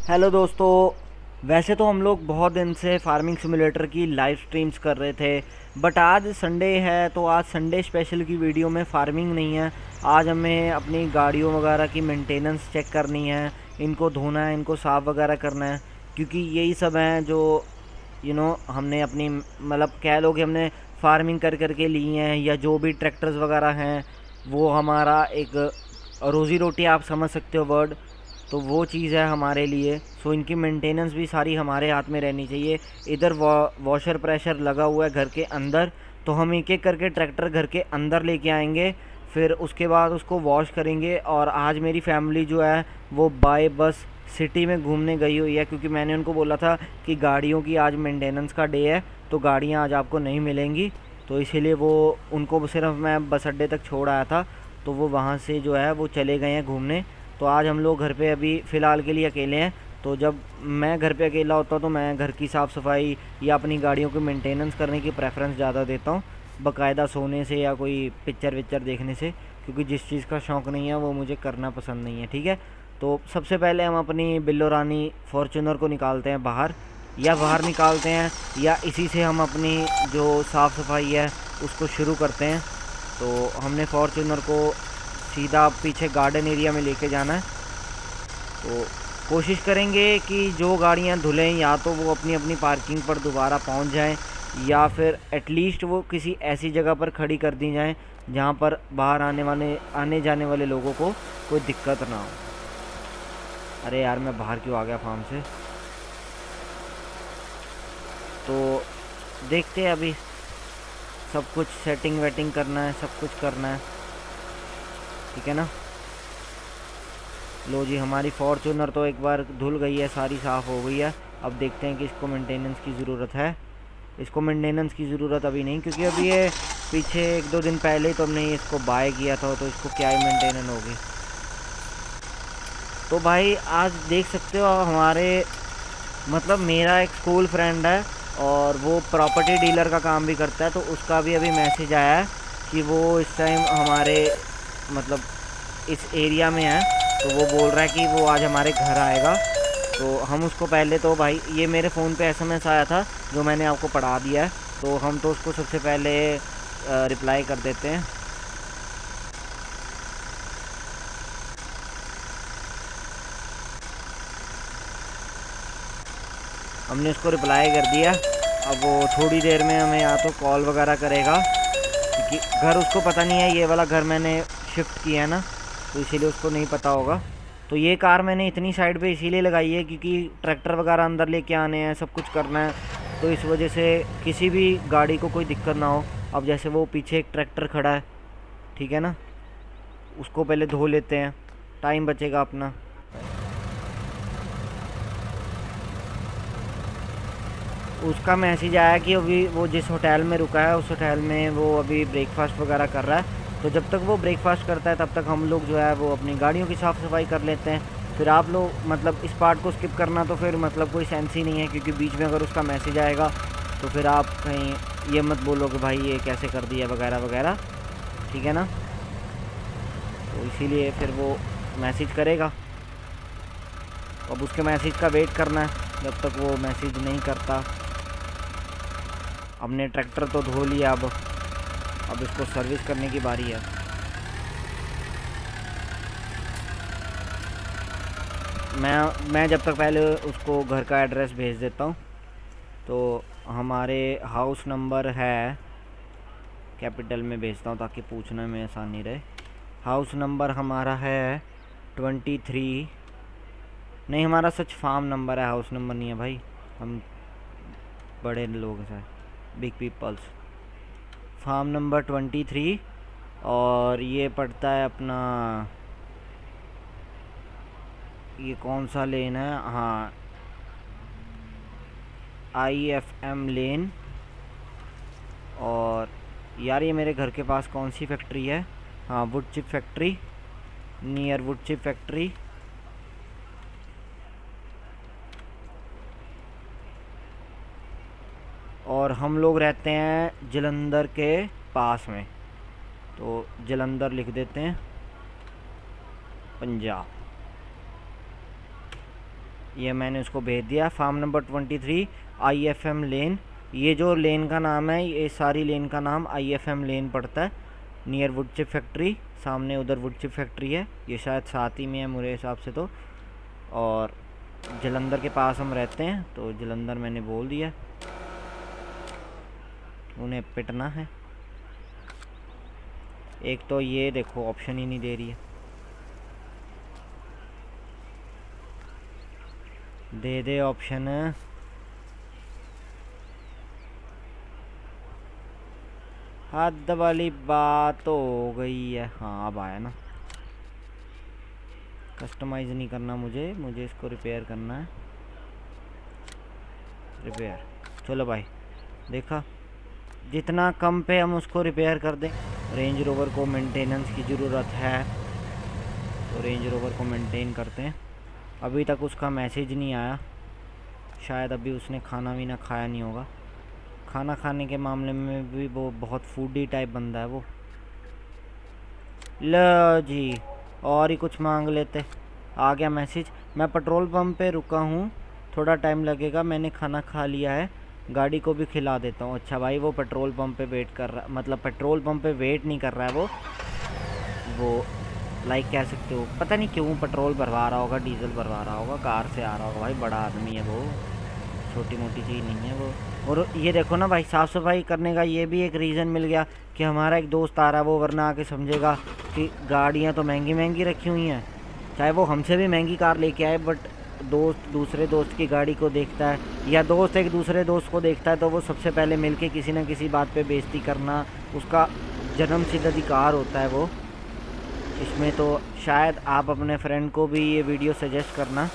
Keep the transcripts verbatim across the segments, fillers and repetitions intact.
Hello दोस्तों। वैसे तो हम लोग बहुत दिन से फार्मिंग सिमुलेटर की लाइव स्ट्रीम्स कर रहे थे, बट आज संडे है तो आज संडे स्पेशल की वीडियो में फार्मिंग नहीं है। आज हमें अपनी गाड़ियों वगैरह की मेंटेनेंस चेक करनी है, इनको धोना है, इनको साफ़ वगैरह करना है, क्योंकि यही सब हैं जो यू you नो know, हमने अपनी मतलब कह लो कि हमने फार्मिंग कर करके ली हैं, या जो भी ट्रैक्टर्स वगैरह हैं वो हमारा एक रोज़ी रोटी आप समझ सकते हो वर्ड। तो वो चीज़ है हमारे लिए। सो इनकी मेंटेनेंस भी सारी हमारे हाथ में रहनी चाहिए। इधर वॉशर प्रेशर लगा हुआ है घर के अंदर, तो हम एक एक करके ट्रैक्टर घर के अंदर लेके आएंगे, फिर उसके बाद उसको वॉश करेंगे। और आज मेरी फैमिली जो है वो बाय बस सिटी में घूमने गई हुई है, क्योंकि मैंने उनको बोला था कि गाड़ियों की आज मेंटेनेंस का डे है तो गाड़ियाँ आज आपको नहीं मिलेंगी। तो इसीलिए वो उनको सिर्फ मैं बस अड्डे तक छोड़ आया था, तो वो वहाँ से जो है वो चले गए हैं घूमने। तो आज हम लोग घर पे अभी फ़िलहाल के लिए अकेले हैं। तो जब मैं घर पे अकेला होता तो मैं घर की साफ़ सफाई या अपनी गाड़ियों की मेंटेनेंस करने की प्रेफरेंस ज़्यादा देता हूँ, बाकायदा सोने से या कोई पिक्चर विक्चर देखने से, क्योंकि जिस चीज़ का शौक़ नहीं है वो मुझे करना पसंद नहीं है। ठीक है, तो सबसे पहले हम अपनी बिल्लो रानी फॉर्च्यूनर को निकालते हैं बाहर, या बाहर निकालते हैं या इसी से हम अपनी जो साफ़ सफाई है उसको शुरू करते हैं। तो हमने फॉर्च्यूनर को सीधा पीछे गार्डन एरिया में लेके जाना है। तो कोशिश करेंगे कि जो गाड़ियां धुलें या तो वो अपनी अपनी पार्किंग पर दोबारा पहुंच जाएं, या फिर एटलीस्ट वो किसी ऐसी जगह पर खड़ी कर दी जाएं जहां पर बाहर आने वाले आने जाने वाले लोगों को कोई दिक्कत ना हो। अरे यार, मैं बाहर क्यों आ गया फार्म से। तो देखते हैं, अभी सब कुछ सेटिंग वेटिंग करना है, सब कुछ करना है, ठीक है ना। लो जी, हमारी फॉर्च्यूनर तो एक बार धुल गई है, सारी साफ़ हो गई है। अब देखते हैं कि इसको मेंटेनेंस की ज़रूरत है। इसको मेंटेनेंस की ज़रूरत अभी नहीं, क्योंकि अभी ये पीछे एक दो दिन पहले ही तो हमने इसको बाय किया था, तो इसको क्या ही मेंटेनेंस होगी। तो भाई आज देख सकते हो हमारे मतलब मेरा एक स्कूल फ्रेंड है और वो प्रॉपर्टी डीलर का काम भी करता है, तो उसका भी अभी मैसेज आया है कि वो इस टाइम हमारे मतलब इस एरिया में है। तो वो बोल रहा है कि वो आज हमारे घर आएगा। तो हम उसको पहले तो भाई, ये मेरे फ़ोन पे एसएमएस आया था जो मैंने आपको पढ़ा दिया है, तो हम तो उसको सबसे पहले रिप्लाई कर देते हैं। हमने उसको रिप्लाई कर दिया। अब वो थोड़ी देर में हमें या तो कॉल वगैरह करेगा, क्योंकि घर उसको पता नहीं है, ये वाला घर मैंने शिफ्ट किया है ना, तो इसीलिए उसको नहीं पता होगा। तो ये कार मैंने इतनी साइड पे इसीलिए लगाई है क्योंकि ट्रैक्टर वगैरह अंदर लेके आने हैं, सब कुछ करना है, तो इस वजह से किसी भी गाड़ी को कोई दिक्कत ना हो। अब जैसे वो पीछे एक ट्रैक्टर खड़ा है, ठीक है ना, उसको पहले धो लेते हैं, टाइम बचेगा अपना। उसका मैसेज आया कि अभी वो जिस होटल में रुका है उस होटल में वो अभी ब्रेकफास्ट वगैरह कर रहा है। तो जब तक वो ब्रेकफास्ट करता है तब तक हम लोग जो है वो अपनी गाड़ियों की साफ़ सफाई कर लेते हैं। फिर आप लोग मतलब इस पार्ट को स्किप करना तो फिर मतलब कोई सेंस ही नहीं है, क्योंकि बीच में अगर उसका मैसेज आएगा तो फिर आप कहीं ये मत बोलो कि भाई ये कैसे कर दिया वगैरह वगैरह, ठीक है ना। तो इसीलिए फिर वो मैसेज करेगा, अब उसके मैसेज का वेट करना है जब तक वो मैसेज नहीं करता। हमने ट्रैक्टर तो धो लिया, अब अब इसको सर्विस करने की बारी है। मैं मैं जब तक पहले उसको घर का एड्रेस भेज देता हूँ। तो हमारे हाउस नंबर है, कैपिटल में भेजता हूँ ताकि पूछने में आसानी रहे। हाउस नंबर हमारा है ट्वेंटी थ्री, नहीं हमारा सच फार्म नंबर है, हाउस नंबर नहीं है भाई, हम बड़े लोग हैं, big peoples. Farm number twenty three, और ये पड़ता है अपना, ये कौन सा लेन है, हाँ आई एफ एम लेन। और यार ये मेरे घर के पास कौन सी फैक्ट्री है, हाँ wood chip factory, near wood chip factory. और हम लोग रहते हैं जलंधर के पास में, तो जलंधर लिख देते हैं, पंजाब। ये मैंने उसको भेज दिया। Farm number twenty three I F M lane, ये जो लेन का नाम है, ये सारी लेन का नाम आई एफ एम लेन पड़ता है। नियर वुड चिप फैक्ट्री, सामने उधर वुड चिप फैक्ट्री है, ये शायद साथ ही में है मेरे हिसाब से तो। और जलंधर के पास हम रहते हैं, तो जलंधर मैंने बोल दिया, उन्हें पिटना है। एक तो ये देखो ऑप्शन ही नहीं दे रही है, दे दे ऑप्शन। हद वाली बात तो हो गई है। हाँ अब आया ना। कस्टमाइज नहीं करना मुझे, मुझे इसको रिपेयर करना है। रिपेयर, चलो भाई, देखा जितना कम पे हम उसको रिपेयर कर दें। रेंज रोवर को मेंटेनेंस की ज़रूरत है, तो रेंज रोवर को मेंटेन करते हैं। अभी तक उसका मैसेज नहीं आया, शायद अभी उसने खाना भी ना खाया नहीं होगा। खाना खाने के मामले में भी वो बहुत फूडी टाइप बंदा है वो। लो जी, और ही कुछ मांग लेते। आ गया मैसेज, मैं पेट्रोल पंप पे रुका हूँ, थोड़ा टाइम लगेगा, मैंने खाना खा लिया है, गाड़ी को भी खिला देता हूँ। अच्छा भाई, वो पेट्रोल पंप पे वेट कर रहा, मतलब पेट्रोल पंप पे वेट नहीं कर रहा है वो वो लाइक कह सकते हो, पता नहीं क्यों पेट्रोल भरवा रहा होगा, डीजल भरवा रहा होगा, कार से आ रहा होगा। भाई बड़ा आदमी है वो, छोटी मोटी चीज़ नहीं है वो। और ये देखो ना भाई, साफ़ सफाई करने का ये भी एक रीज़न मिल गया कि हमारा एक दोस्त आ रहा है, वो वरना आके समझेगा कि गाड़ियाँ तो महंगी महंगी रखी हुई हैं, चाहे वो हमसे भी महंगी कार लेके आए, बट दोस्त दूसरे दोस्त की गाड़ी को देखता है, या दोस्त एक दूसरे दोस्त को देखता है, तो वो सबसे पहले मिलके किसी न किसी बात पे बेइज्जती करना उसका जन्मसिद्ध अधिकार होता है वो। इसमें तो शायद आप अपने फ्रेंड को भी ये वीडियो सजेस्ट करना,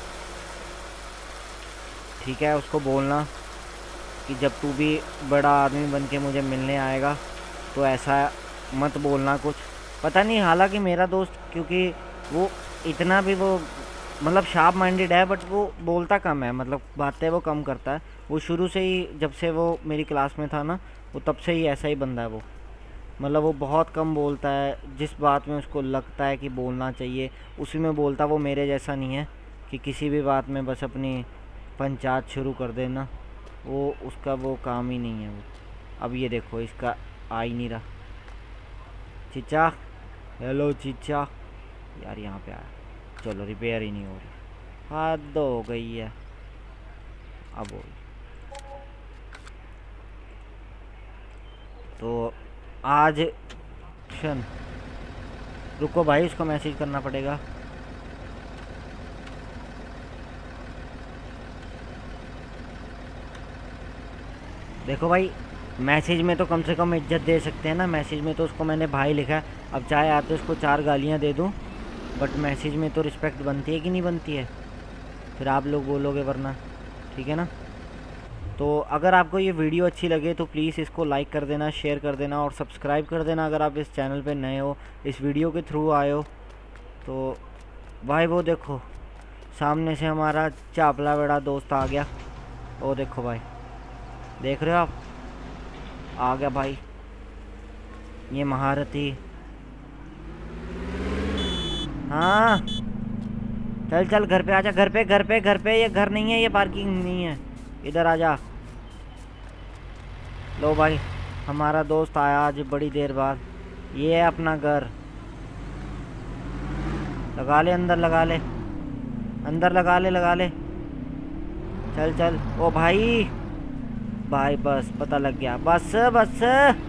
ठीक है, उसको बोलना कि जब तू भी बड़ा आदमी बन के मुझे मिलने आएगा तो ऐसा मत बोलना कुछ। पता नहीं, हालांकि मेरा दोस्त, क्योंकि वो इतना भी वो मतलब शार्प माइंडेड है, बट वो बोलता कम है, मतलब बातें वो कम करता है। वो शुरू से ही, जब से वो मेरी क्लास में था ना, वो तब से ही ऐसा ही बंदा है वो। मतलब वो बहुत कम बोलता है, जिस बात में उसको लगता है कि बोलना चाहिए उसी में बोलता। वो मेरे जैसा नहीं है कि किसी भी बात में बस अपनी पंचायत शुरू कर देना, वो उसका वो काम ही नहीं है वो। अब ये देखो, इसका आ ही नहीं रहा। चिचा, हेलो चिचा, यार यहाँ पे आया, चलो रिपेयर ही नहीं हो रही, हद हो गई है। अब हो तो आज शन, रुको भाई, उसको मैसेज करना पड़ेगा। देखो भाई, मैसेज में तो कम से कम इज्जत दे सकते हैं ना। मैसेज में तो उसको मैंने भाई लिखा है, अब चाहे आते उसको चार गालियां दे दूं, बट मैसेज में तो रिस्पेक्ट बनती है कि नहीं बनती है, फिर आप लोग बोलोगे वरना, ठीक है ना। तो अगर आपको ये वीडियो अच्छी लगे तो प्लीज़ इसको लाइक कर देना, शेयर कर देना और सब्सक्राइब कर देना अगर आप इस चैनल पे नए हो, इस वीडियो के थ्रू आए हो। तो भाई वो देखो, सामने से हमारा चापला बड़ा दोस्त आ गया, वो देखो भाई, देख रहे हो आप, आ गया भाई ये महारथी। हाँ चल चल, घर पे आजा, घर पे घर पे घर पे, ये घर नहीं है, ये पार्किंग नहीं है, इधर आजा। लो भाई, हमारा दोस्त आया आज बड़ी देर बाद, ये है अपना घर। लगा ले अंदर, लगा ले अंदर, लगा ले लगा ले, चल चल। ओ भाई भाई, बस पता लग गया, बस बस।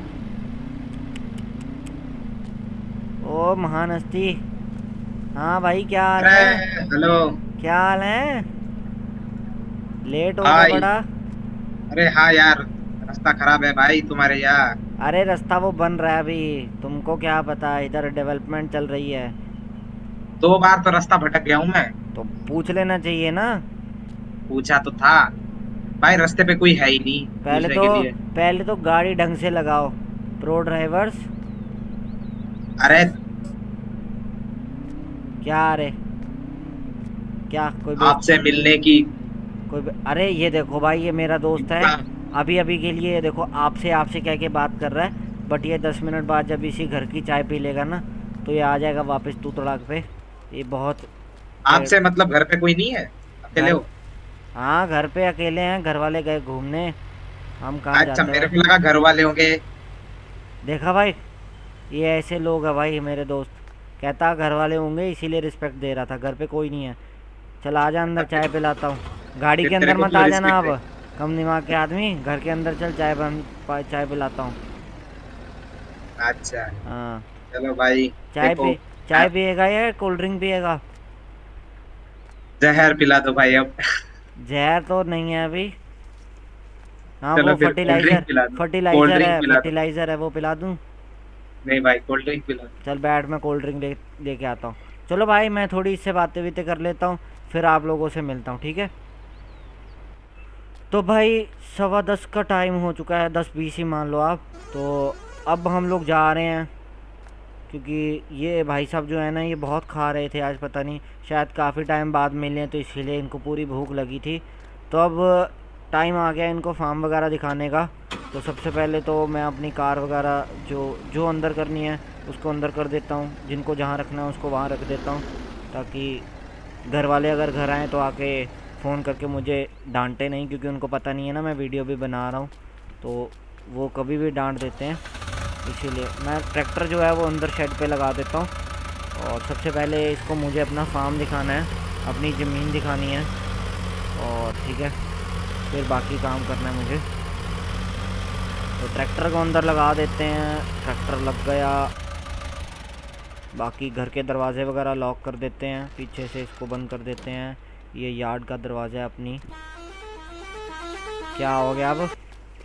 ओ महान हस्ती, हाँ भाई क्या हाल है? हेलो, क्या हाल है? लेट हो गया हाय। बड़ा। अरे हाँ यार, रास्ता खराब है भाई तुम्हारे यहाँ। अरे रास्ता वो बन रहा है अभी, तुमको क्या पता, इधर डेवलपमेंट चल रही है। दो बार तो रास्ता भटक गया हूँ मैं। तो पूछ लेना चाहिए ना। पूछा तो था भाई, रास्ते पे कोई है ही नहीं पहले पूछने तो के लिए। पहले तो गाड़ी ढंग से लगाओ, प्रो ड्राइवर्स। अरे क्या अरे क्या कोई बेच आपसे मिलने की कोई बे... अरे ये देखो भाई, ये मेरा दोस्त है, इतना। अभी अभी के लिए ये देखो आपसे आपसे कह के बात कर रहा है, बट ये दस मिनट बाद जब इसी घर की चाय पी लेगा ना, तो ये आ जाएगा वापस तू तड़ाक पे। ये बहुत आपसे मतलब घर पे कोई नहीं है, अकेले घर हो? हाँ घर पे अकेले हैं, घर वाले गए घूमने, हम कहाँ अच्छा, जाते मेरे हैं। को लगा घर वाले होंगे। देखा भाई, ये ऐसे लोग हैं भाई मेरे दोस्त। कहता घर वाले होंगे इसीलिए रिस्पेक्ट दे रहा था, घर पे कोई नहीं है। चल आ जा अंदर, चाय पिलाता हूँ। गाड़ी के फिर तेरे अंदर को मत क्यों आ जाना रिस्पेक्ट है? अब, कम दिमाग के आदमी। घर के अंदर चल, चाय बन पा- चाय पिलाता हूँ। अच्छा। हाँ। चलो भाई। चाय देखो, पी, चाय पिएगा या कोल्ड ड्रिंक पिएगा? जहर पिला दो भाई अब। जहर तो नहीं है अभी। हाँ वो चलो फिर कोल्ड ड्रिंक फर्टिलाइज़र, पिला दो, कोल्ड फर्टिलाइज़र ड्रिंक है, पिला दो। फर्टिलाइज़र है, वो पिला दूँ? नहीं भाई, कोल्ड ड्रिंक पिला दो। चल बैठ, मैं कोल्ड ड्रिंक ले लेके आता हूँ। चलो भाई मैं थोड़ी इससे बातें बीतें कर लेता हूँ, फिर आप लोगों से मिलता हूँ, ठीक है? तो भाई सवा दस का टाइम हो चुका है, दस बीस ही मान लो आप। तो अब हम लोग जा रहे हैं, क्योंकि ये भाई साहब जो है ना, ये बहुत खा रहे थे आज, पता नहीं शायद काफ़ी टाइम बाद मिले तो इसीलिए इनको पूरी भूख लगी थी। तो अब टाइम आ गया इनको फार्म वगैरह दिखाने का। तो सबसे पहले तो मैं अपनी कार वगैरह जो जो अंदर करनी है उसको अंदर कर देता हूँ, जिनको जहाँ रखना है उसको वहाँ रख देता हूँ, ताकि घर वाले अगर घर आएँ तो आके फ़ोन करके मुझे डांटे नहीं, क्योंकि उनको पता नहीं है ना मैं वीडियो भी बना रहा हूँ, तो वो कभी भी डांट देते हैं। इसीलिए मैं ट्रैक्टर जो है वो अंदर शेड पे लगा देता हूँ। और सबसे पहले इसको मुझे अपना फार्म दिखाना है, अपनी ज़मीन दिखानी है, और ठीक है फिर बाकी काम करना है मुझे। तो ट्रैक्टर को अंदर लगा देते हैं, ट्रैक्टर लग गया। बाकी घर के दरवाजे वगैरह लॉक कर देते हैं, पीछे से इसको बंद कर देते हैं। ये यार्ड का दरवाज़ा है अपनी। क्या हो गया अब?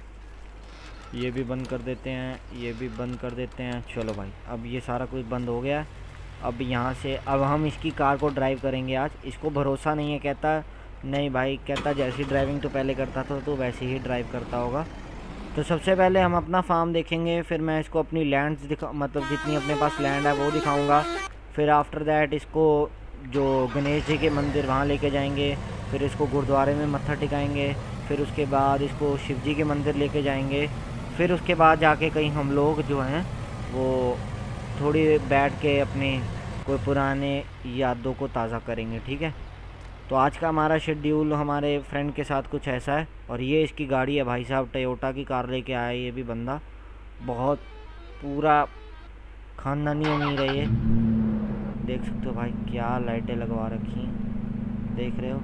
ये भी बंद कर देते हैं, ये भी बंद कर देते हैं। चलो भाई अब ये सारा कुछ बंद हो गया। अब यहाँ से अब हम इसकी कार को ड्राइव करेंगे आज। इसको भरोसा नहीं है, कहता नहीं भाई, कहता जैसी ड्राइविंग तो पहले करता था तो वैसे ही ड्राइव करता होगा। तो सबसे पहले हम अपना फार्म देखेंगे, फिर मैं इसको अपनी लैंड्स दिखा, मतलब जितनी अपने पास लैंड है वो दिखाऊंगा। फिर आफ्टर दैट इसको जो गणेश जी के मंदिर वहाँ लेके जाएंगे, फिर इसको गुरुद्वारे में मत्था टिकाएंगे, फिर उसके बाद इसको शिव जी के मंदिर लेके जाएंगे, फिर उसके बाद जाके कहीं हम लोग जो हैं वो थोड़ी बैठ के अपने कोई पुराने यादों को ताज़ा करेंगे, ठीक है? तो आज का हमारा शेड्यूल हमारे फ्रेंड के साथ कुछ ऐसा है। और ये इसकी गाड़ी है भाई साहब, टोयोटा की कार लेके आया है ये भी बंदा, बहुत पूरा खानदानी अमीर है ये। देख सकते हो भाई क्या लाइटें लगवा रखी हैं, देख रहे हो?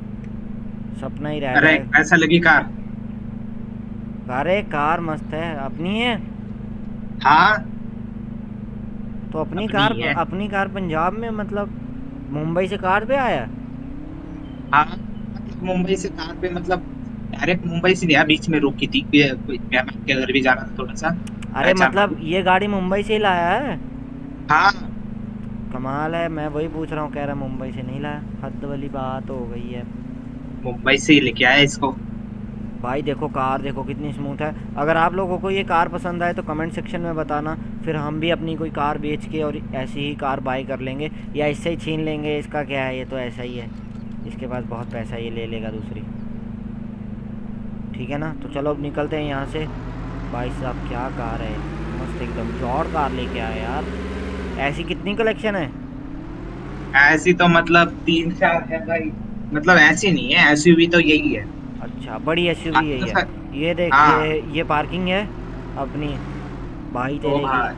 सपना ही रह अरे जाए। कैसा लगी कार? अरे कार मस्त है, अपनी है। हाँ, तो अपनी अपनी कार, ही है। अपनी कार पंजाब में, मतलब मुंबई से कार पे आया? हाँ मतलब मुंबई से कार पे, मतलब डायरेक्ट मुंबई से नहीं आया, बीच में रुकी थी, कोई कोई मेहमान के घर भी जाना था थोड़ा सा, अरे पहचान मतलब वाली। ये गाड़ी मुंबई से ही लाया है? हाँ। कमाल है, मैं वही पूछ रहा हूँ, कह रहा मुंबई से नहीं लाया, हद वाली बात हो गई है। मुंबई से ही लेके आया इसको। भाई देखो कार देखो कितनी स्मूथ है। अगर आप लोगों को ये कार पसंद आए तो कमेंट सेक्शन में बताना, फिर हम भी अपनी कोई कार बेच के और ऐसी ही कार बाई कर लेंगे, या इससे ही छीन लेंगे। इसका क्या है, ये तो ऐसा ही है, इसके पास बहुत पैसा है, ये ले लेगा दूसरी, ठीक है ना? तो चलो अब निकलते हैं यहाँ से। भाई साहब क्या कार है, मस्त एकदम जॉड कार लेके आए यार। ऐसी कितनी कलेक्शन है? ऐसी तो मतलब तीन चार है भाई, मतलब ऐसी नहीं है, एसयूवी तो यही है। अच्छा बड़ी एसयूवी बाकी तो यही है। सर। ये देख, हाँ। ये ये पार्किंग है अपनी भाई ओ तेरे की। भाई।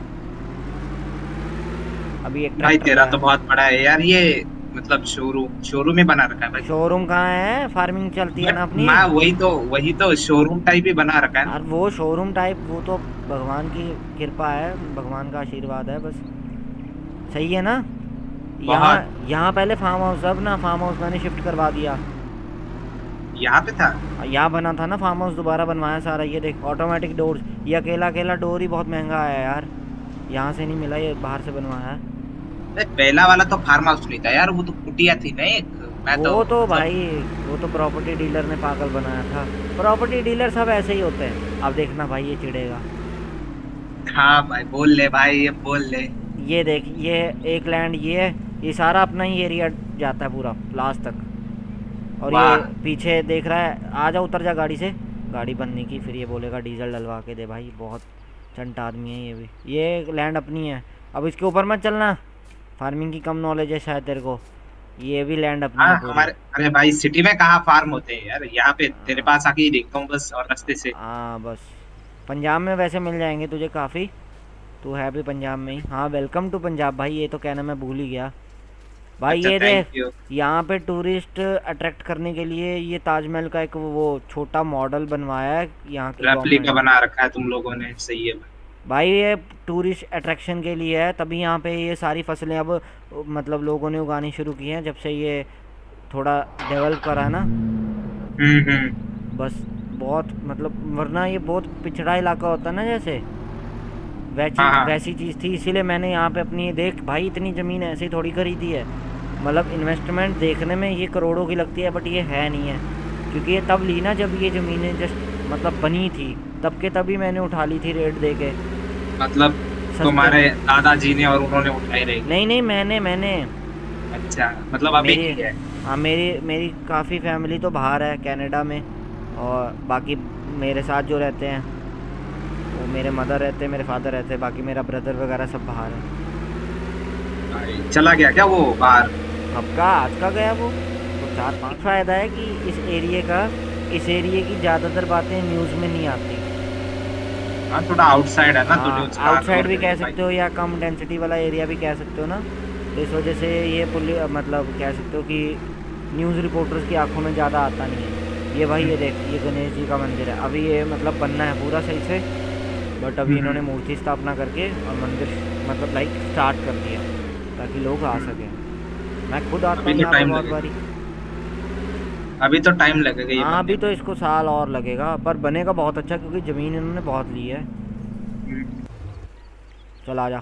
अभी एक भाई ट्रैक्टर तेरा लाया। तो बहुत बड़ा है यार ये, मतलब शोरूम शोरूम में बना रखा है भाई। शोरूम कहाँ है, फार्मिंग चलती है बट ना अपनी। मैं वही तो वही तो शोरूम टाइप ही बना रखा है ना। और वो शोरूम टाइप, वो तो भगवान की कृपा है, भगवान का आशीर्वाद है बस। सही है ना? यहाँ बहुत। यहाँ पहले फार्म हाउस, अब ना फार्म हाउस मैंने शिफ्ट करवा दिया। यहाँ पे था। यहाँ बना था ना फार्म हाउस, दोबारा बनवाया सारा। ये देख ऑटोमेटिक डोर्स, ये अकेला अकेला डोर ही बहुत महंगा आया यार, यहाँ से नहीं मिला, ये बाहर से बनवाया है। अरे पहला वाला तो फार्म हाउस नहीं था यार, वो तो कुटिया थी ना एक। मैं तो वो तो मतलब। भाई, वो तो प्रॉपर्टी डीलर ने पागल बनाया था। प्रॉपर्टी डीलर सब ऐसे ही होते हैं, अब देखना भाई ये चिढ़ेगा। हाँ भाई बोल ले भाई, ये बोल ले। ये देख, ये एक लैंड ये है, ये सारा अपना ही एरिया जाता है पूरा लास्ट तक। और ये वाह। पीछे देख रहा है, आ जा उतर जा गाड़ी से। गाड़ी बनने की, फिर ये बोलेगा डीजल डलवा के दे। भाई बहुत चंट आदमी है ये भी। ये लैंड अपनी है, अब इसके ऊपर मत चलना, फार्मिंग की कम नॉलेज है शायद तेरे को। ये भी लैंड अपनी हाँ है पूरी। हमारे, अरे भाई सिटी में कहाँ फार्म होते हैं यार, यहाँ पे तेरे हाँ पास आके ही देखता हूँ बस, और रास्ते से। हाँ, बस पंजाब में वैसे मिल जाएंगे तुझे काफ़ी। तू है भी पंजाब में ही। हाँ, वेलकम टू पंजाब भाई, ये तो कहना मैं भूल ही गया। भाई अच्छा ये देख, थैंक यू। यहाँ पे टूरिस्ट अट्रैक्ट करने के लिए ये ताजमहल का एक वो छोटा मॉडल बनवाया है यहाँ की रेप्लिका गवर्नमेंट ने। बना रखा है तुम लोगों ने, सही है भाई। भाई ये टूरिस्ट अट्रैक्शन के लिए है, तभी यहाँ पे ये सारी फसलें अब मतलब लोगों ने उगानी शुरू की हैं जब से ये थोड़ा डेवलप करा है ना। हम्म हम्म। बस बहुत मतलब, वरना ये बहुत पिछड़ा इलाका होता है ना जैसे, वैसी हाँ हाँ। वैसी चीज़ थी। इसीलिए मैंने यहाँ पे अपनी, देख भाई इतनी ज़मीन ऐसे ही थोड़ी खरीदी है। मतलब इन्वेस्टमेंट देखने में ये करोड़ों की लगती है, बट ये है नहीं है, क्योंकि ये तब ली ना जब ये ज़मीनें जस्ट मतलब बनी थी, तब के तभी मैंने उठा ली थी रेट दे के मतलब सस्ते तुम्हारे में। दादाजी ने और उन्होंने उठाई रहेगी। नहीं नहीं, मैंने मैंने अच्छा, मतलब अभी मेरी, की है। हाँ मेरी मेरी काफ़ी फैमिली तो बाहर है कनाडा में, और बाकी मेरे साथ जो रहते हैं वो मेरे मदर रहते हैं, मेरे फादर रहते हैं, बाकी मेरा ब्रदर वगैरह सब बाहर है। भाई, चला गया क्या वो बाहर? अब का आज का गया वो, तो चार पाँच फ़ायदा है कि इस एरिए का, इस एरिए की ज़्यादातर बातें न्यूज़ में नहीं आती। हाँ थोड़ा आउटसाइड है ना, तो हाँ, न्यूज का आउटसाइड और भी कह भाई। सकते हो या कम डेंसिटी वाला एरिया भी कह सकते हो ना। तो इस वजह से ये पुलिस मतलब कह सकते हो कि न्यूज़ रिपोर्टर्स की आंखों में ज़्यादा आता नहीं है। ये भाई ये देख, ये गणेश जी का मंदिर है, अभी ये मतलब बनना है पूरा सही से, बट अभी इन्होंने हम्म, मूर्ति स्थापना करके और मंदिर मतलब लाइक स्टार्ट कर दिया ताकि लोग आ हम्म। सकें। मैं खुद आता अभी हूँ तो यहाँ पे टाइम बहुत लगेगा। बारी। अभी तो टाइम लगेगा ये हाँ, बनने अभी में। तो इसको साल और लगेगा, पर बनेगा बहुत अच्छा क्योंकि ज़मीन इन्होंने बहुत ली है। हम्म। चल आ जा,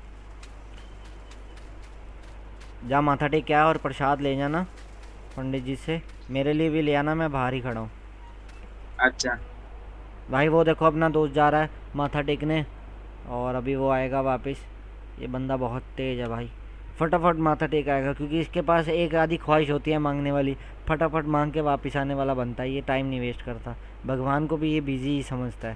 जा माथा टेक के आ और प्रसाद ले जाना पंडित जी से, मेरे लिए भी ले आना, मैं बाहर ही खड़ा हूँ। अच्छा। भाई वो देखो अपना दोस्त जा रहा है माथा टेकने, और अभी वो आएगा वापस। ये बंदा बहुत तेज़ है भाई, फटाफट माथा टेक आएगा, क्योंकि इसके पास एक आधी ख्वाहिश होती है मांगने वाली, फटाफट मांग के वापस आने वाला बनता है, ये टाइम नहीं वेस्ट करता। भगवान को भी ये बिजी ही समझता है।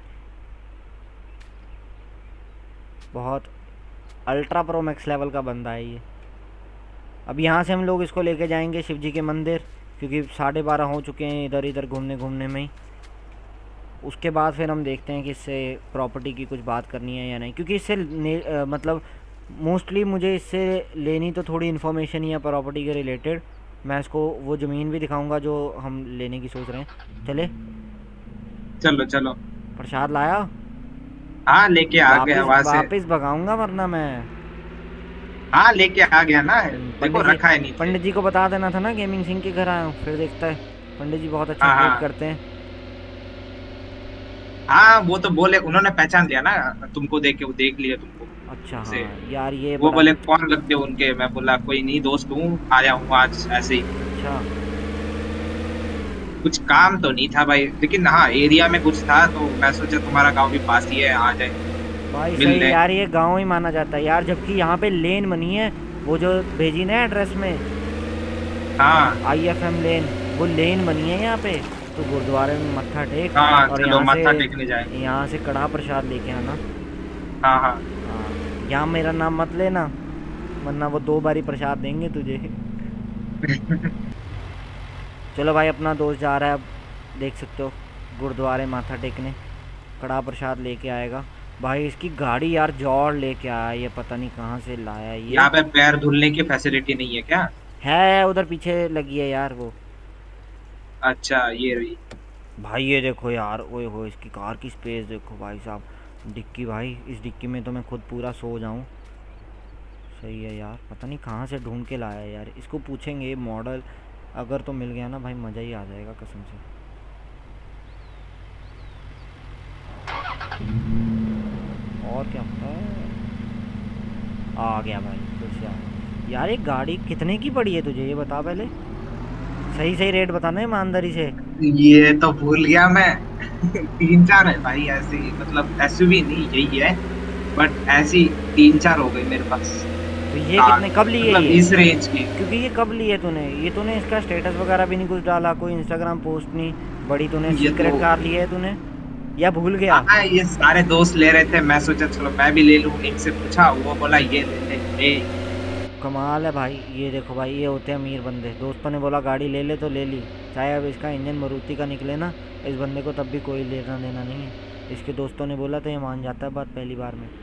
बहुत अल्ट्रा प्रो मैक्स लेवल का बंदा है ये। अब यहाँ से हम लोग इसको लेके जाएंगे शिव जी के मंदिर, क्योंकि साढ़े बारह हो चुके हैं इधर इधर घूमने घूमने में ही। उसके बाद फिर हम देखते हैं कि इससे प्रॉपर्टी की कुछ बात करनी है या नहीं, क्योंकि इससे ने- अ, मतलब मोस्टली मुझे इससे लेनी तो थोड़ी इन्फॉर्मेशन ही है प्रॉपर्टी के रिलेटेड। मैं इसको वो ज़मीन भी दिखाऊंगा जो हम लेने की सोच रहे हैं। चले, चलो चलो। प्रसाद लाया? हाँ लेके आ गया वापस वहां से। वापस भगाऊंगा वरना मैं। हाँ लेके आ गया ना। हम्म, देखो पंडित जी, रखा है नीचे। पंडित जी को बता देना था ना गेमिंग सिंह के घर आया हूँ, फिर देखता है। पंडित जी बहुत अच्छा हाँ ट्रेड हाँ। करते हैं। हाँ वो तो बोले, उन्होंने पहचान लिया ना तुमको, देख के वो देख लिया तुमको अच्छा से। हाँ यार, ये वो बड़ा बोले कौन लगते हो उनके, मैं बोला कोई नहीं दोस्त हूँ, आया हूँ आज ऐसे ही। अच्छा। कुछ काम तो नहीं था भाई, लेकिन हाँ एरिया में कुछ था, तो मैं सोचा तुम्हारा गांव भी पास ही है, आ जाए भाई मिल सही ले। यार, ये गांव ही माना जाता है यार, जबकि यहाँ पे लेन बनी है, वो जो भेजी ना एड्रेस में, हाँ आई एफ एम लेन, वो लेन बनी है यहाँ पे। तो गुरुद्वारे में मत्था टेक हाँ, और चलो यहाँ से, माथा टेकने जाएंगे। यहाँ से कड़ा प्रसाद लेके आना। हाँ हाँ। हाँ, यहाँ मेरा नाम मत लेना, वरना वो दो बारी प्रसाद देंगे तुझे। चलो भाई, अपना दोस्त जा रहा है अब, देख सकते हो गुरुद्वारे माथा टेकने, कड़ा प्रसाद लेके आएगा। भाई इसकी गाड़ी यार जोर लेके आया, ये पता नहीं कहाँ से लाया ये। यहाँ पे पैर धुलने की फैसिलिटी नहीं है क्या? है उधर पीछे लगी है यार वो। अच्छा ये रही। भाई ये देखो यार, ओए हो इसकी कार की स्पेस देखो भाई साहब, डिक्की भाई, इस डिक्की में तो मैं खुद पूरा सो जाऊं। सही है यार, पता नहीं कहाँ से ढूंढ के लाया है यार, इसको पूछेंगे मॉडल, अगर तो मिल गया ना भाई मज़ा ही आ जाएगा कसम से। और क्या पता है, आ गया भाई फिर से आ गया। यार ये गाड़ी कितने की पड़ी है तुझे, ये बता पहले, सही सही रेट बताना ईमानदारी से। ये तो भूल गया मैं। तीन चार है भाई ऐसे ही, मतलब एसयूवी नहीं यही है, बट ऐसी तीन चार हो गई मेरे पास तो ये कार, कितने कब लिए मतलब ये, इस रेंज की। क्योंकि ये कब लिए तूने, ये तूने इसका स्टेटस वगैरह भी नहीं कुछ डाला, कोई इंस्टाग्राम पोस्ट नहीं, बड़ी तूने ये सीक्रेट तो कार ली है तूने, या भूल गया? हाँ, ये सारे दोस्त ले रहे थे, मैं सोचा चलो मैं भी ले लूं, इनसे पूछा वो बोला ये ले ले ले। कमाल है भाई। ये देखो भाई, ये होते हैं अमीर बंदे। दोस्तों ने बोला गाड़ी ले ले तो ले ली, चाहे अब इसका इंजन मारुति का निकले ना, इस बंदे को तब भी कोई लेना देना नहीं है। इसके दोस्तों ने बोला तो ये मान जाता है बात पहली बार में।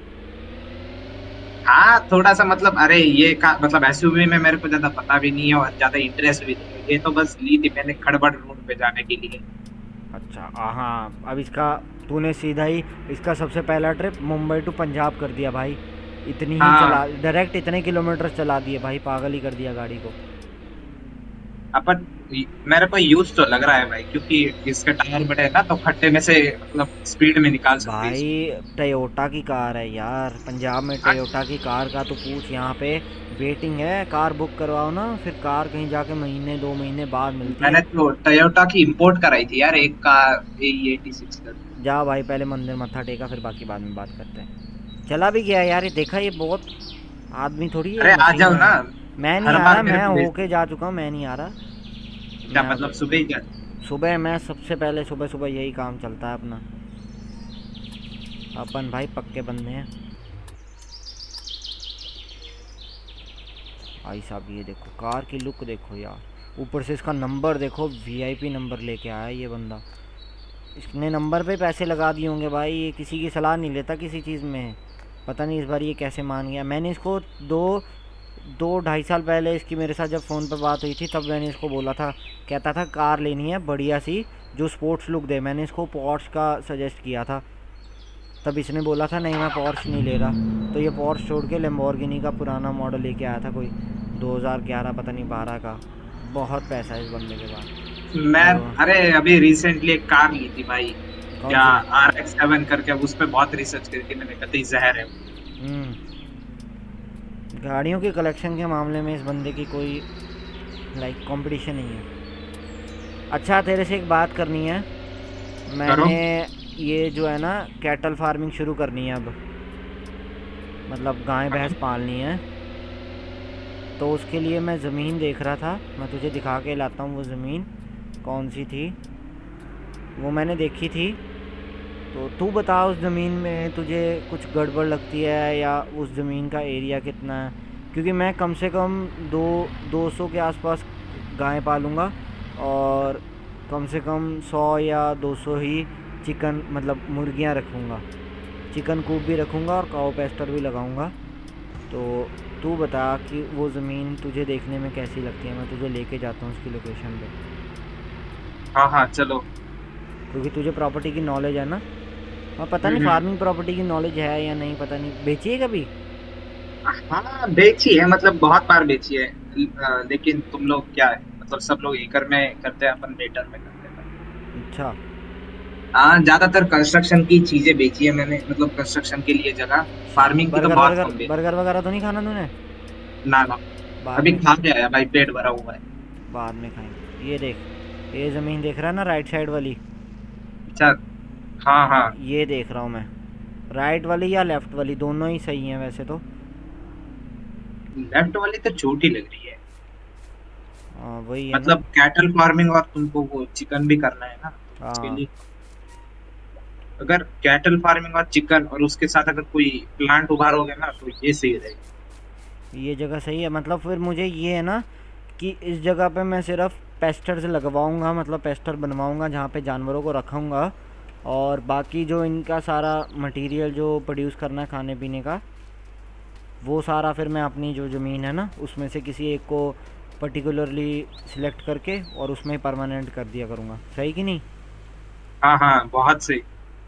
हाँ थोड़ा सा मतलब, अरे ये का मतलब एसयूवी में मेरे को ज्यादा पता भी नहीं है और ज्यादा इंटरेस्ट भी नहीं है, ये तो बस ली थी मैंने खड़बड़ रोड पे जाने के लिए। अच्छा हाँ, अब इसका तूने सीधा ही इसका सबसे पहला ट्रिप मुंबई टू पंजाब कर दिया भाई। इतनी ही चला, हाँ डायरेक्ट इतने किलोमीटर चला दिए भाई, पागल ही कर दिया गाड़ी को। अपन, मेरे को यूज तो लग रहा है भाई, क्योंकि इसके टायर बड़े हैं ना, तो खड्डे में से मतलब स्पीड में निकाल सकते हैं भाई इसको। टयोटा की कार है यार, पंजाब में हाँ, टयोटा की कार का तो पूछ। यहाँ पे वेटिंग है, कार बुक करवाओ ना, फिर कार कहीं जाके महीने दो महीने बाद मिलती मैंने है। तो टयोटा की इंपोर्ट कराई थी यार, एक कार ए एटी सिक्स कर। जा भाई, पहले मंदिर मत्था टेका, फिर बाकी बाद में बात करते हैं। चला भी गया यार, ये देखा, ये बहुत आदमी थोड़ी है, अरे आ मशीन जाओ है। ना, मैं नहीं हर आ रहा, बार मेरे मैं को भेज। होके जा चुका हूँ, मैं नहीं आ रहा। क्या मैं मतलब सुबह ही क्या? सुबह, मैं सबसे पहले सुबह सुबह यही काम चलता है अपना। अपन भाई पक्के बंदे हैं। भाई साहब ये देखो, कार की लुक देखो यार, ऊपर से इसका नंबर देखो, वीआईपी नंबर लेके आया है ये बंदा। इसने नंबर पे पैसे लगा दिए होंगे भाई, ये किसी की सलाह नहीं लेता किसी चीज़ में। पता नहीं इस बार ये कैसे मान गया। मैंने इसको दो दो ढाई साल पहले इसकी मेरे साथ जब फ़ोन पर बात हुई थी, तब मैंने इसको बोला था, कहता था कार लेनी है बढ़िया सी जो स्पोर्ट्स लुक दे। मैंने इसको पोर्श का सजेस्ट किया था, तब इसने बोला था नहीं मैं पोर्श नहीं ले रहा। तो ये पोर्श छोड़ के लैम्बोर्गिनी का पुराना मॉडल लेके आया था, कोई दो हज़ार ग्यारह पता नहीं बारह का। बहुत पैसा है इस बंदे के पास। मैं, तो अरे अभी रिसेंटली एक कार ली थी भाई, कौन क्या, सी? आर एक्स सेवन करके। अब उस पर बहुत रिसर्च करके मैंने कतई जहर है। हम्म, गाड़ियों के कलेक्शन के मामले में इस बंदे की कोई लाइक कंपटीशन नहीं है। अच्छा तेरे से एक बात करनी है, करो। मैंने ये जो है ना कैटल फार्मिंग शुरू करनी है अब, मतलब गाय भैंस पालनी है। तो उसके लिए मैं ज़मीन देख रहा था, मैं तुझे दिखा के लाता हूँ वो ज़मीन कौन सी थी। वो मैंने देखी थी, तो तू बता उस ज़मीन में तुझे कुछ गड़बड़ लगती है, या उस ज़मीन का एरिया कितना है? क्योंकि मैं कम से कम दो दो सौ के आसपास गाय पालूँगा, और कम से कम सौ या दो सौ ही चिकन मतलब मुर्गियाँ रखूँगा। चिकन कूप भी रखूँगा और काऊ पेस्टर भी लगाऊँगा। तो तू बता कि वो ज़मीन तुझे देखने में कैसी लगती है, मैं तुझे लेके जाता हूँ उसकी लोकेशन पे। हाँ हाँ चलो। क्योंकि तुझे प्रॉपर्टी की नॉलेज है ना। हाँ पता नहीं हम्म हम्म। फार्मिंग प्रॉपर्टी की नॉलेज है या नहीं, पता नहीं। बेची है कभी? हाँ बेची है, मतलब बहुत बार बेची है। अ, लेकिन तुम लोग क्या है, मतलब सब लोग एकड़ में करते हैं, अपन मीटर में करते हैं। अच्छा। हाँ ज्यादातर कंस्ट्रक्शन की चीजें बेची है मैंने, मतलब कंस्ट्रक्शन के लिए जगह। शाम फार्मिंग की तो बर्गर बहुत वर्गर कम बेची। बर्गर वगैरह तो नहीं खाना तूने? ना ना, बाद अभी में, खा के आया भाई, पेट भरा हुआ है। बाद में खाएंगे। ये देख, ये ज़मीन देख रहा है ना राइट साइड वाली? अच्छा। हाँ हाँ। ये देख रहा हूँ मैं, राइट वाली या लेफ़्ट वाली, दोनों ही सही हैं वैसे तो। लेफ्ट वाली तो छोटी लग रही है। हाँ वही है ना। मतलब कैटल फार्मिंग और तुमको वो चिकन भी करना है ना, तो उसके हाँ लिए अगर कैटल फार्मिंग और चिकन और उसके साथ अगर कोई प्लांट उभारोगे ना, तो ये सही रहेगा। ये जगह सही है। मतलब फिर मुझे ये है ना कि इस जगह पे मैं सिर्फ पेस्टर्स लगवाऊंगा, मतलब पेस्टर बनवाऊंगा जहाँ पे जानवरों को रखूँगा, और बाकी जो इनका सारा मटेरियल जो प्रोड्यूस करना है खाने पीने का, वो सारा फिर मैं अपनी जो ज़मीन है ना उसमें से किसी एक को पर्टिकुलरली सिलेक्ट करके और उसमें परमानेंट कर दिया करूँगा। सही कि नहीं? हाँ हाँ बहुत सही।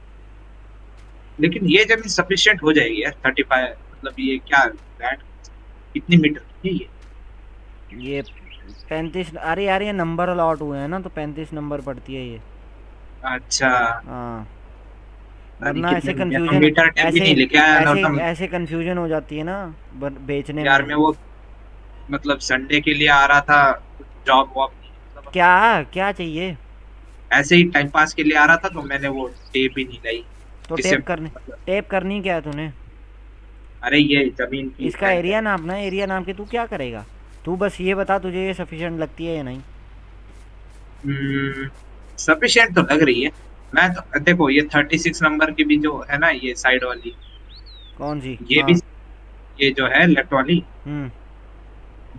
लेकिन ये जमीन सफिशिएंट हो जाएगी यार, थर्टी फाइव, मतलब ये क्या लैंड कितनी मीटर की है ये? ये पैंतीस, अरे यार ये नंबर अलॉट हुए हैं ना, तो पैंतीस नंबर पड़ती है ये। अच्छा। हाँ, अरे वरना कितने ऐसे मैं तो कन्फ्यूजन, मीटर टेप भी ऐसे नहीं लेके आया ना ऐसे तो। ऐसे कन्फ्यूजन हो जाती है ना बर- बेचने यार में। मैं वो, मतलब संडे के लिए आ रहा था, जॉब वॉब नहीं, मतलब क्या क्या चाहिए? ऐसे ही टाइम पास के लिए आ रहा था, तो मैंने वो टेप ही नहीं लाई। तो जिससे टेप करनी, मतलब, टेप करनी क्या है तूने? अरे ये जमीन की इसका है। एरिया नापना है, एरिया नाप के तू क्या करेगा? तू बस ये बता तुझे ये सफिशिएंट लगती है या नहीं। सफिशिएंट तो लग रही है। मैं तो देखो, ये थर्टी सिक्स नंबर की भी जो है ना, ये साइड वाली, कौन सी? ये भी, हाँ। ये जो है लेफ्ट वाली, हम्म।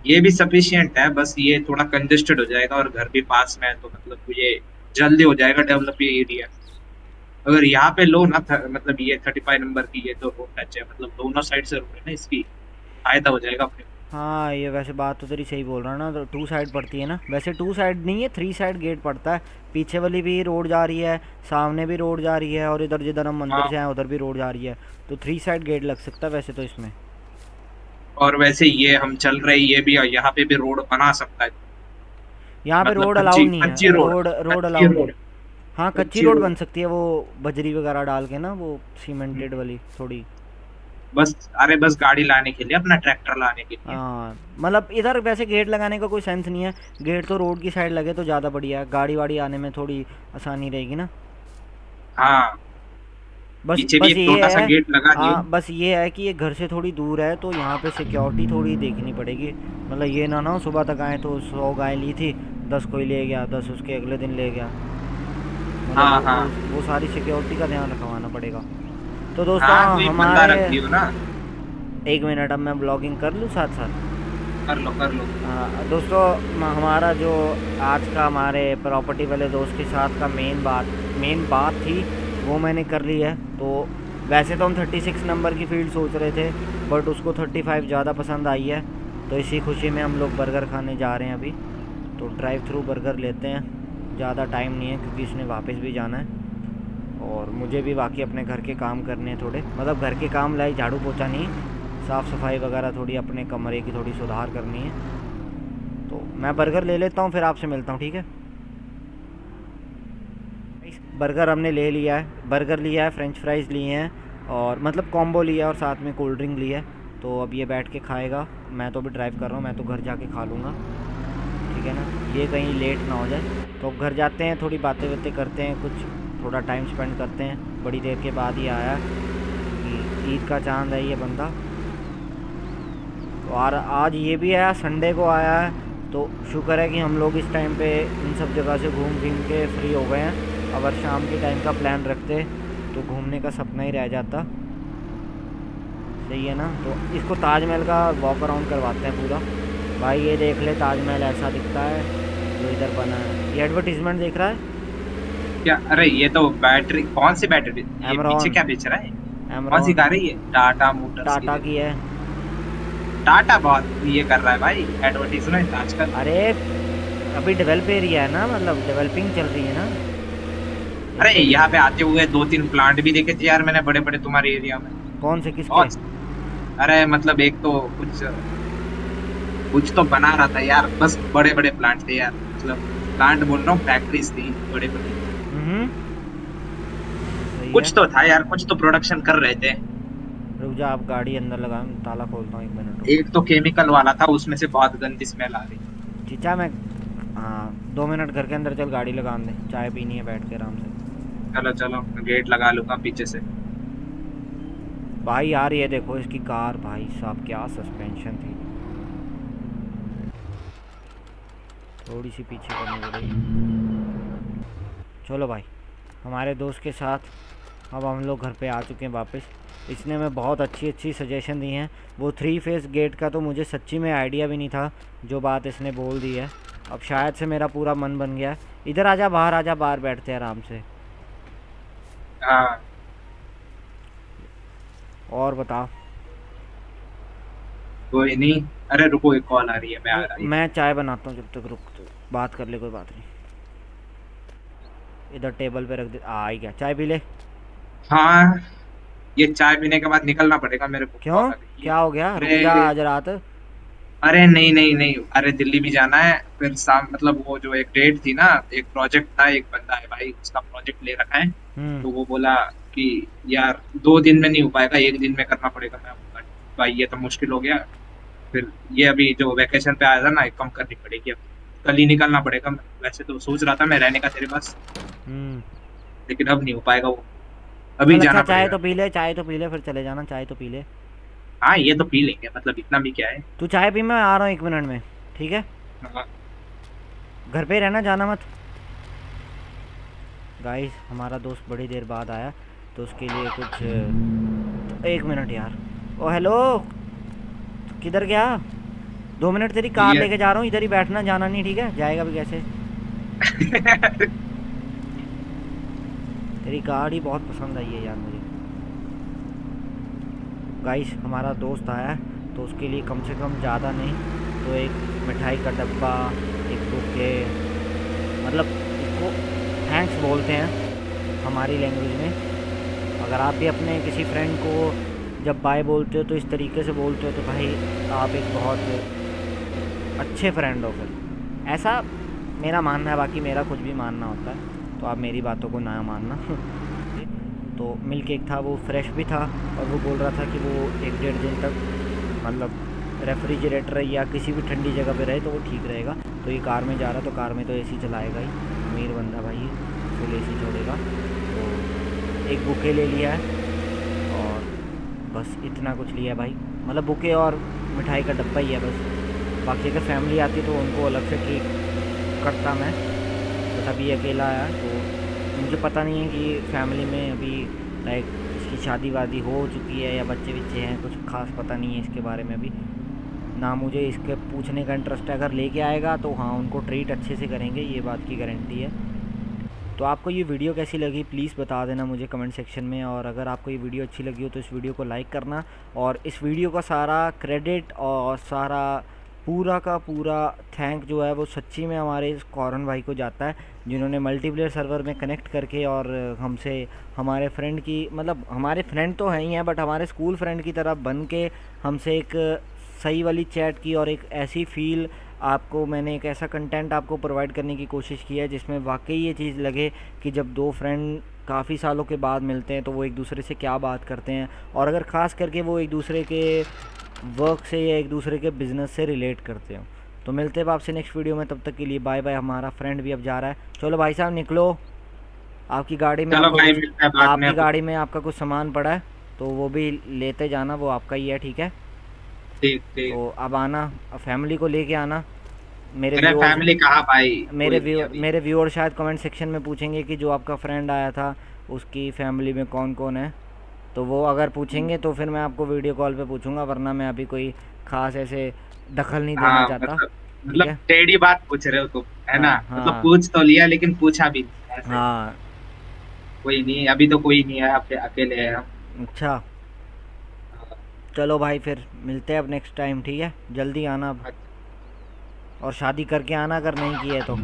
ये भी सफिशिएंट है, बस ये थोड़ा कंजेस्टेड हो जाएगा और घर भी पास में है, तो मतलब ये जल्दी हो जाएगा डेवलप ये एरिया। अगर यहाँ पे लो ना थ, मतलब ये थर्टी फाइव नंबर की ये तो रोड टच है, मतलब दोनों साइड से रोड है ना, इसकी फायदा हो जाएगा अपने। हाँ ये वैसे बात तो तेरी सही बोल रहा है ना, तो टू साइड पड़ती है ना, वैसे टू साइड नहीं है, थ्री साइड गेट पड़ता है। पीछे वाली भी रोड जा रही है, सामने भी रोड जा रही है, और इधर जिधर हम मंदिर हाँ, से आए उधर भी रोड जा रही है। तो थ्री साइड गेट लग सकता है वैसे तो इसमें। और वैसे ये हम चल रहे ये भी यहाँ पे भी रोड बना सकता है, यहाँ पे मतलब रोड कच्ची अलाउड नहीं कच्ची है, रोड, रोड रोड कच्ची अलाउड नहीं। रोड, हाँ कच्ची कच्ची रोड रोड। बन सकती है, वो बजरी वगैरह डाल के ना, वो सीमेंटेड वाली थोड़ी। बस, अरे बस गाड़ी लाने के लिए, अपना ट्रैक्टर लाने के लिए। हाँ मतलब इधर वैसे गेट लगाने का कोई सेंस नहीं है। गेट तो रोड की साइड लगे तो ज़्यादा बढ़िया है, गाड़ी वाड़ी आने में थोड़ी आसानी रहेगी ना। हाँ, बस पीछे भी बस एक ये छोटा सा है। गेट लगा दियो। हाँ बस ये है कि ये घर से थोड़ी दूर है, तो यहाँ पे सिक्योरिटी थोड़ी देखनी पड़ेगी। मतलब ये ना ना हो सुबह तक आए तो सौ गाय ली थी, दस कोई ले गया, दस उसके अगले दिन ले गया। मतलब हाँ वो हाँ वो, वो सारी सिक्योरिटी का ध्यान रखवाना पड़ेगा। तो दोस्तों हाँ, तो एक बंदा हमारे, रख दियो ना। एक मिनट अब मैं ब्लॉगिंग कर लूँ साथ साथ। कर लो कर लो। हाँ दोस्तों, म- हमारा जो आज का हमारे प्रॉपर्टी वाले दोस्त के साथ का मेन बात मेन बात थी वो मैंने कर ली है। तो वैसे तो हम थर्टी सिक्स नंबर की फील्ड सोच रहे थे, बट उसको थर्टी फाइव ज़्यादा पसंद आई है। तो इसी खुशी में हम लोग बर्गर खाने जा रहे हैं अभी। तो ड्राइव थ्रू बर्गर लेते हैं, ज़्यादा टाइम नहीं है क्योंकि इसने वापस भी जाना है, और मुझे भी बाकी अपने घर के काम करने हैं थोड़े, मतलब घर के काम लाए, झाड़ू पोछा नहीं, साफ़ सफाई वगैरह थोड़ी अपने कमरे की थोड़ी सुधार करनी है। तो मैं बर्गर ले लेता हूँ, फिर आपसे मिलता हूँ, ठीक है। बर्गर हमने ले लिया है, बर्गर लिया है, फ्रेंच फ्राइज़ लिए हैं, और मतलब कॉम्बो लिया है, और साथ में कोल्ड ड्रिंक लिया है। तो अब ये बैठ के खाएगा, मैं तो अभी ड्राइव कर रहा हूँ, मैं तो घर जाके खा लूँगा, ठीक है ना, ये कहीं लेट ना हो जाए। तो अब घर जाते हैं, थोड़ी बातें बातें करते हैं, कुछ थोड़ा टाइम स्पेंड करते हैं। बड़ी देर के बाद ही आया कि ईद का चांद है ये बंदा। और आज ये भी आया, संडे को आया है, तो शुक्र है कि हम लोग इस टाइम पे इन सब जगह से घूम घूम के फ्री हो गए हैं। अगर शाम के टाइम का प्लान रखते तो घूमने का सपना ही रह जाता। सही है ना। तो इसको ताजमहल का वॉक अराउंड करवाते हैं पूरा। भाई ये देख ले, ताजमहल ऐसा दिखता है जो इधर बना है। ये एडवर्टीजमेंट देख रहा है, क्या? अरे ये तो बैटरी, कौन सी बैटरी? ये पीछे एमरॉन। क्या बेच रहा है? कौन सी एमरॉन कार है ये? टाटा मोटर्स की? टाटा की है। टाटा बहुत ये कर रहा है भाई एडवर्टीजमेंट आजकल। अरे अभी डेवलप एरिया है ना, मतलब डेवलपिंग चल रही है ना, अरे इसलिए। यहाँ पे आते हुए दो तीन प्लांट भी देखे थे यार मैंने, बड़े बड़े तुम्हारे एरिया में। कौन से, किसके? बहुत। अरे मतलब एक तो कुछ कुछ तो बना रहा था यार, बस बड़े बड़े प्लांट थे यार, मतलब प्लांट बोल रहा हूँ, फैक्ट्रीज थी बड़े बड़े। हम्म, सही है। कुछ तो था यार, कुछ तो प्रोडक्शन कर रहे थे। रुक जा, आप गाड़ी अंदर लगा, मैं ताला खोलता हूँ, एक मिनट रुक। एक तो केमिकल वाला था, उसमें से बहुत गंदी स्मेल आ रही। चीचा मैं, हाँ दो मिनट घर के अंदर चल, गाड़ी लगा दे, चाय पीनी है बैठ के आराम से। चलो चलो, गेट लगा लूंगा पीछे से। भाई यार ये देखो इसकी कार, भाई साहब क्या सस्पेंशन थी, थोड़ी सी पीछे करनी पड़ेगी। चलो भाई, हमारे दोस्त के साथ अब हम लोग घर पे आ चुके हैं वापस। इसने हमें बहुत अच्छी अच्छी सजेशन दी हैं। वो थ्री फेस गेट का तो मुझे सच्ची में आइडिया भी नहीं था, जो बात इसने बोल दी है। अब शायद से मेरा पूरा मन बन गया। इधर आजा, बाहर आजा, बाहर बैठते हैं आराम से। हाँ, और बता। कोई नहीं। अरे रुको, एक कॉल आ रही है, मैं आ वो रहा हूँ। मैं चाय बनाता हूँ, जब तक रुक, तो बात कर ले, कोई बात नहीं। इधर टेबल पे रख दे, आ ही गया, चाय पी ले। हाँ, ये चाय पीने के बाद निकलना पड़ेगा मेरे को, क्यों, कॉल आ रही है। क्या हो गया, रुक जा अरे आज रात। अरे नहीं नहीं नहीं, अरे दिल्ली भी जाना है फिर शाम, मतलब वो जो एक डेट थी ना, एक प्रोजेक्ट था, एक बंदा है भाई उसका प्रोजेक्ट ले रखा है। हम्म। तो वो बोला कि यार दो दिन में नहीं हो पाएगा, एक दिन में करना पड़ेगा। मैं बोला, भाई ये तो मुश्किल हो गया। फिर ये अभी जो वैकेशन पे आया था ना, एक कम करनी पड़ेगी, अब कल ही निकलना पड़ेगा। वैसे तो सोच रहा था मैं रहने का तेरे पास, हम्म। लेकिन अब नहीं हो पाएगा वो, अभी चल अच्छा, जाना चाय पड़ेगा। तो पी ले, चाय तो पी ले, फिर चले जाना, चाय तो पी ले। हाँ ये तो पी लेंगे, मतलब इतना भी क्या है। तू चाय पी, मैं आ रहा हूँ एक मिनट में, ठीक है। हाँ, घर पे ही रहना, जाना मत। गाइस हमारा दोस्त बड़ी देर बाद आया, तो उसके लिए कुछ, एक मिनट यार। ओ हेलो, किधर गया दो मिनट तेरी कार ये लेके जा रहा हूँ, इधर ही बैठना, जाना नहीं, ठीक है? जाएगा भी कैसे? तेरी गाड़ी बहुत पसंद आई है यार मुझे। गाइस हमारा दोस्त आया है तो उसके लिए कम से कम ज़्यादा नहीं तो एक मिठाई का डब्बा, एक बुके, मतलब इसको थैंक्स बोलते हैं हमारी लैंग्वेज में। अगर आप भी अपने किसी फ्रेंड को जब बाय बोलते हो तो इस तरीके से बोलते हो तो भाई आप एक बहुत अच्छे फ्रेंड हो। फिर ऐसा मेरा मानना है, बाकी मेरा कुछ भी मानना होता है तो आप मेरी बातों को ना मानना। तो मिल्क केक था, वो फ्रेश भी था और वो बोल रहा था कि वो एक डेढ़ दिन तक मतलब रेफ्रिजरेटर या किसी भी ठंडी जगह पे रहे तो वो ठीक रहेगा। तो ये कार में जा रहा तो कार में तो एसी चलाएगा ही, अमीर बंदा भाई, फुल एसी छोड़ेगा। तो एक बुके ले लिया है और बस इतना कुछ लिया भाई, मतलब बुके और मिठाई का डब्बा ही है बस। बाकी अगर फैमिली आती तो उनको अलग से ट्रीट करता मैं, बट अभी अकेला आया तो मुझे पता नहीं है कि फैमिली में अभी लाइक इसकी शादी वादी हो चुकी है या बच्चे बच्चे हैं, कुछ खास पता नहीं है इसके बारे में अभी ना। मुझे इसके पूछने का इंटरेस्ट है, अगर लेके आएगा तो हाँ उनको ट्रीट अच्छे से करेंगे, ये बात की गारंटी है। तो आपको ये वीडियो कैसी लगी प्लीज़ बता देना मुझे कमेंट सेक्शन में, और अगर आपको ये वीडियो अच्छी लगी हो तो इस वीडियो को लाइक करना। और इस वीडियो का सारा क्रेडिट और सारा पूरा का पूरा थैंक जो है वो सच्ची में हमारे इस कौरन भाई को जाता है, जिन्होंने मल्टीप्लेयर सर्वर में कनेक्ट करके और हमसे हमारे फ्रेंड की, मतलब हमारे फ्रेंड तो हैं ही हैं बट हमारे स्कूल फ्रेंड की तरह बन के हमसे एक सही वाली चैट की और एक ऐसी फील आपको, मैंने एक ऐसा कंटेंट आपको प्रोवाइड करने की कोशिश की है जिसमें वाकई ये चीज़ लगे कि जब दो फ्रेंड काफ़ी सालों के बाद मिलते हैं तो वो एक दूसरे से क्या बात करते हैं, और अगर ख़ास करके वो एक दूसरे के वर्क से या एक दूसरे के बिज़नेस से रिलेट करते हो। तो मिलते हैं आपसे नेक्स्ट वीडियो में, तब तक के लिए बाय बाय। हमारा फ्रेंड भी अब जा रहा है, चलो भाई साहब निकलो। आपकी गाड़ी में आपका कुछ, आपकी गाड़ी में आपका कुछ सामान पड़ा है तो वो भी लेते जाना, वो आपका ही है, ठीक है? ठीक ठीक। तो अब आना, फैमिली को लेके आना। मेरे अरे फैमिली कहाँ भाई, मेरे व्यूअर मेरे व्यूअर शायद कमेंट सेक्शन में पूछेंगे कि जो आपका फ्रेंड आया था उसकी फैमिली में कौन कौन है, तो वो अगर पूछेंगे तो फिर मैं आपको वीडियो कॉल पे पूछूंगा, वरना मैं अभी कोई खास ऐसे दखल नहीं देना हाँ, चाहता। मतलब, मतलब टेढ़ी बात पूछ रहे हो तुम, है ना? हाँ, मतलब हाँ, पूछ तो लिया लेकिन पूछा भी नहीं ऐसे। हाँ, कोई नहीं, अभी तो कोई नहीं है, आप अकेले हैं हम। अच्छा चलो भाई फिर मिलते हैं अब नेक्स्ट टाइम, ठीक है? जल्दी आना अब, और शादी करके आना अगर नहीं की है तो।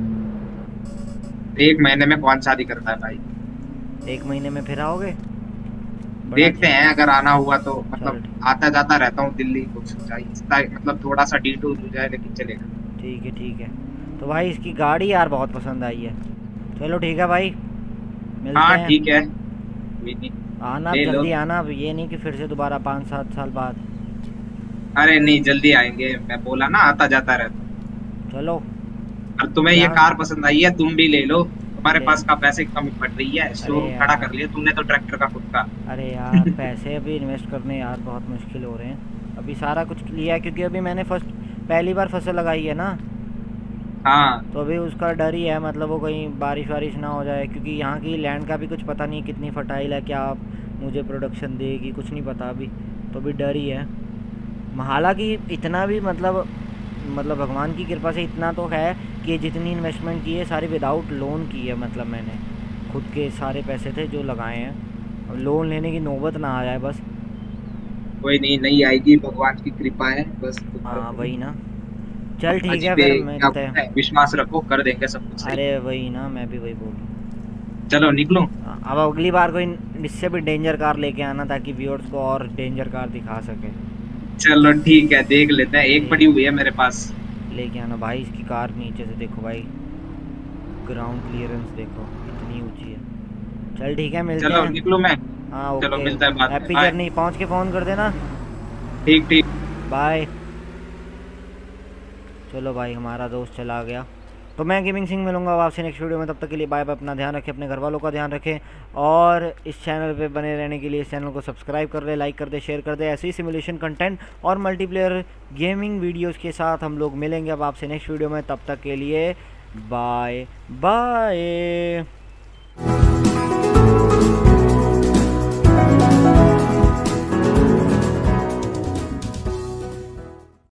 एक महीने में कौन शादी करता है भाई? एक महीने में फिर आओगे? देखते हैं अगर आना हुआ तो, मतलब आता जाता रहता हूँ दिल्ली, कुछ चाहिए मतलब थोड़ा सा डिटूर हो जाए लेकिन चलेगा। ठीक है ठीक है। तो भाई इसकी गाड़ी यार बहुत पसंद आई है। चलो ठीक है भाई, मिलते हाँ हैं। ठीक है, आना जल्दी आना, अब ये नहीं कि फिर से दोबारा पाँच सात साल बाद। अरे नहीं, जल्दी आएंगे, मैं बोला ना आता जाता रहता। चलो, और तुम्हें ये कार पसंद आई है, तुम भी ले लो, तुम्हारे पास का पैसे कम पड़ रही है, शोरूम खड़ा कर लिया तुमने तो ट्रैक्टर का खुद का। अरे यार पैसे अभी इन्वेस्ट करने यार बहुत मुश्किल हो रहे हैं, अभी सारा कुछ लिया है क्योंकि अभी मैंने फर्स्ट पहली बार फसल लगाई है ना। हाँ तो अभी उसका डर ही है, मतलब वो कहीं बारिश वारिश ना हो जाए, क्योंकि यहाँ की लैंड का भी कुछ पता नहीं कितनी फर्टाइल है, क्या मुझे प्रोडक्शन देगी कुछ नहीं पता अभी, तो अभी डर ही है। हालांकि इतना भी मतलब मतलब भगवान की कृपा से इतना तो है कि जितनी इन्वेस्टमेंट की है सारी विदाउट लोन की है, मतलब मैंने खुद के सारे पैसे थे जो लगाए हैं, अब लोन लेने की नौबत ना आ जाए बस। कोई नहीं, नहीं आएगी, भगवान की कृपा है बस। हाँ वही ना, चल ठीक है फिर मिलते हैं, विश्वास रखो कर देंगे सब कुछ। अरे वही ना, मैं भी वही बोल रहा हूँ। चलो निकलो, अब अगली बार कोई इससे भी डेंजर कार लेके आना ताकि व्यूअर्स को और डेंजर कार दिखा सके। चलो ठीक है, देख लेते हैं, एक पड़ी हुई है मेरे पास, लेके आना भाई। इसकी कार नीचे से देखो भाई, ग्राउंड क्लियरेंस देखो कितनी ऊंची है। चल ठीक है मिलते चलो हैं। निकलो मैं, हाँ चलो ओके, मिलता है बाद में, हैप्पी जर्नी, पहुँच के फ़ोन कर देना। ठीक ठीक, बाय। चलो भाई हमारा दोस्त चला गया, तो मैं गेमिंग सिंह मिलूंगा आपसे नेक्स्ट वीडियो में, तब तक के लिए बाय बाय। अपना ध्यान रखें, अपने घर वालों का ध्यान रखें, और इस चैनल पे बने रहने के लिए इस चैनल को सब्सक्राइब कर दे, लाइक कर दे, शेयर कर दे। ऐसे ही सिमुलेशन कंटेंट और मल्टीप्लेयर गेमिंग वीडियोस के साथ हम लोग मिलेंगे अब आपसे नेक्स्ट वीडियो में, तब तक के लिए बाय बाय।